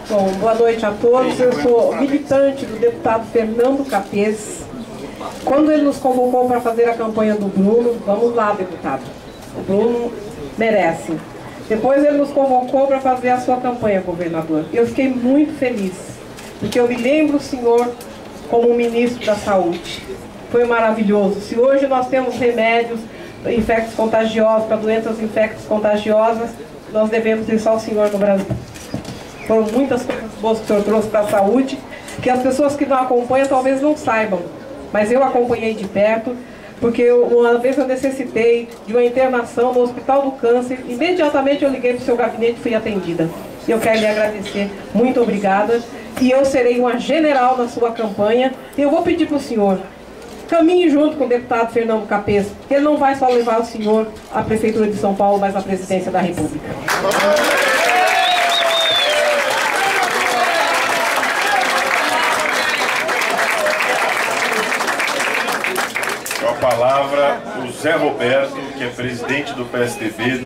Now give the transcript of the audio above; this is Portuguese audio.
Bom, boa noite a todos. Eu sou militante do deputado Fernando Capês. Quando ele nos convocou para fazer a campanha do Bruno, vamos lá, deputado, o Bruno merece. Depois ele nos convocou para fazer a sua campanha, governador. Eu fiquei muito feliz, porque eu me lembro o senhor como ministro da Saúde. Foi maravilhoso. Se hoje nós temos remédios infectos contagiosos, para doenças infectos contagiosas, nós devemos isso ao senhor no Brasil. Foram muitas coisas boas que o senhor trouxe para a saúde, que as pessoas que não acompanham talvez não saibam, mas eu acompanhei de perto, porque uma vez eu necessitei de uma internação no Hospital do Câncer, imediatamente eu liguei para o seu gabinete e fui atendida. E eu quero lhe agradecer, muito obrigada, e eu serei uma general na sua campanha, e eu vou pedir para o senhor, caminhe junto com o deputado Fernando Capês, porque ele não vai só levar o senhor à Prefeitura de São Paulo, mas à Presidência da República. Com a palavra, o Zé Roberto, que é presidente do PSDB.